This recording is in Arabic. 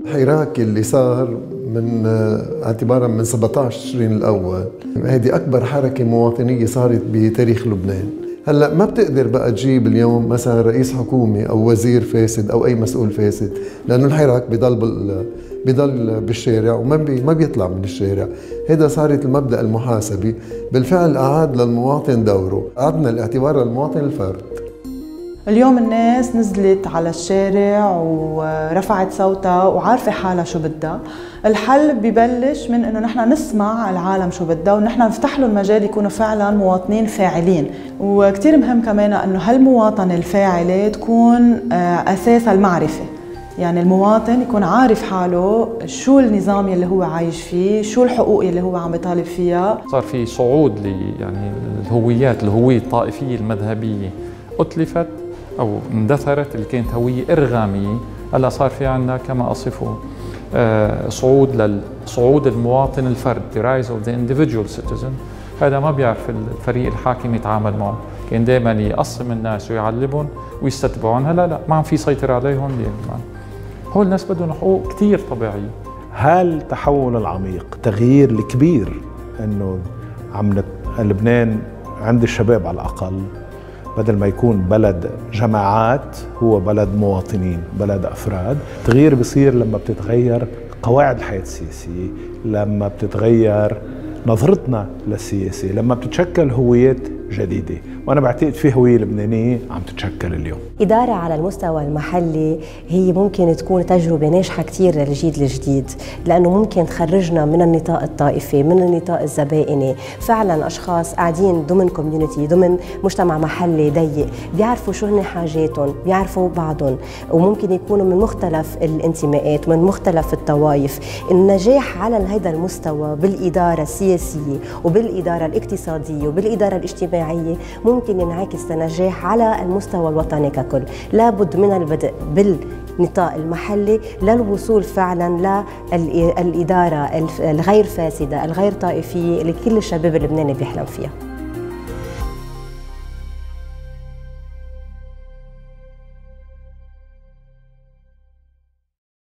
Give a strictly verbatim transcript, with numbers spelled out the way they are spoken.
الحراك اللي صار من اعتبارا من سبعة عشر تشرين الأول، هذه أكبر حركة مواطنية صارت بتاريخ لبنان. هلا ما بتقدر بقى تجيب اليوم مثلا رئيس حكومة أو وزير فاسد أو أي مسؤول فاسد، لأنه الحراك بضل بال بضل بالشارع وما بي ما بيطلع من الشارع. هذا صارت المبدأ المحاسبي بالفعل أعاد للمواطن دوره، أعدنا الاعتبار للمواطن الفرد. اليوم الناس نزلت على الشارع ورفعت صوتها وعارفة حالها شو بدها. الحل ببلش من انه نحن نسمع العالم شو بدها ونحن نفتح له المجال يكونوا فعلا مواطنين فاعلين. وكتير مهم كمان انه هالمواطنة الفاعلة تكون اساسها المعرفة، يعني المواطن يكون عارف حاله شو النظام اللي هو عايش فيه، شو الحقوق اللي هو عم بيطالب فيها. صار في صعود ل يعني الهويات، الهوية الطائفية المذهبية أتلفت أو اندثرت، اللي كانت هوية إرغامية. هلا صار في عندنا كما أصفه آه صعود للصعود المواطن الفرد، the rise of the individual citizen. هذا ما بيعرف الفريق الحاكم يتعامل معه، كان دائما يقسم الناس ويعلبهم ويستتبعهم. هلا لا، ما عم في سيطرة عليهم دائما. هول الناس بدهم حقوق كثير طبيعية. هالتحول العميق، التغيير الكبير، انه عم لبنان عند الشباب على الأقل بدل ما يكون بلد جماعات هو بلد مواطنين، بلد أفراد. التغيير بصير لما بتتغير قواعد الحياة السياسية، لما بتتغير نظرتنا للسياسة، لما بتتشكل هويات جديدة. وأنا بعتقد في هوية لبنانية عم تتشكل اليوم. إدارة على المستوى المحلي هي ممكن تكون تجربة ناجحة كتير للجيل الجديد، لأنه ممكن تخرجنا من النطاق الطائفي، من النطاق الزبائني. فعلا أشخاص قاعدين ضمن كوميونيتي، ضمن مجتمع محلي ضيق، بيعرفوا شو هن حاجاتهم، بيعرفوا بعضهم، وممكن يكونوا من مختلف الانتماءات، من مختلف الطوائف. النجاح على هذا المستوى بالإدارة السياسية وبالإدارة الاقتصادية وبالإدارة الاجتماعية ممكن ينعكس نجاح على المستوى الوطني ككل. لابد من البدء بالنطاق المحلي للوصول فعلا للإدارة الغير فاسدة، الغير طائفية اللي كل الشباب اللبناني بيحلم فيها.